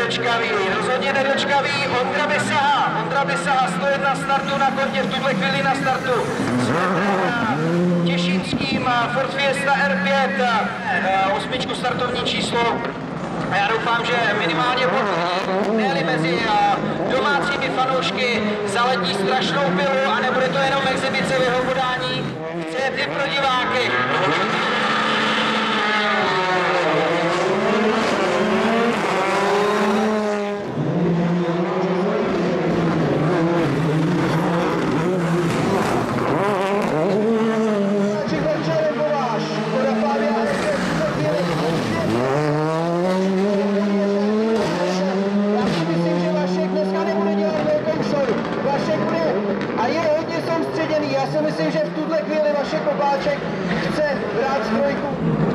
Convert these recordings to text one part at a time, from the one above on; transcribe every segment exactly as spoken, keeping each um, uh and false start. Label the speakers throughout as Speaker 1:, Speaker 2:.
Speaker 1: nedočkavý, rozhodně nedočkavý. Ondra Bysaha, Ondra Bysaha, sto jedna startu na kontě, v tuhle chvíli na startu. Těšínským Ford Fiesta R pět, osmičku startovní číslo. A já doufám, že minimálně potvrdí, ne-li mezi domácími fanoušky zaletí strašnou pilu a nebude to jenom exibice v jeho podání. Chce jet pro diváky.
Speaker 2: Já si myslím, že v tuhle chvíli Vašek Kopáček chce hrát strojku.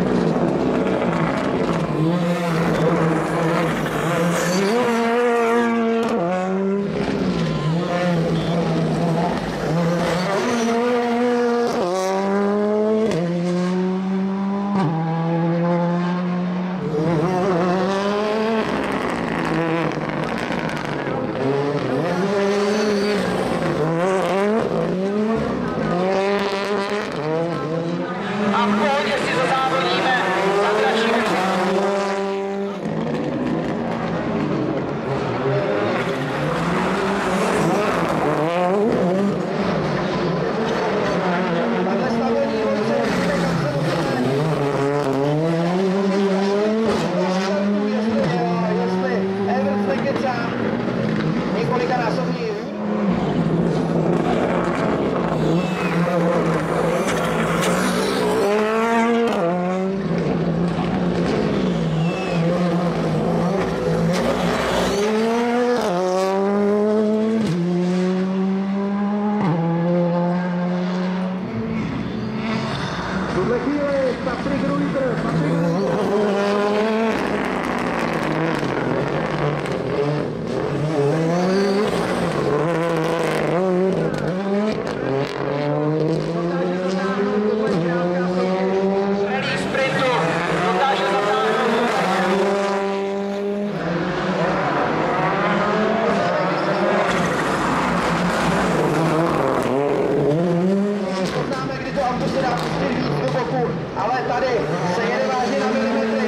Speaker 2: Ale tady se jede vážně na milimetry.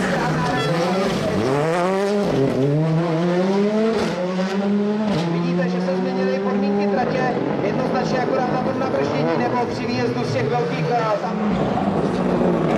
Speaker 2: Vidíte, že se změnily podmínky tratě, jednoznačně akorát na tom navršení nebo při výjezdu z těch velkých tam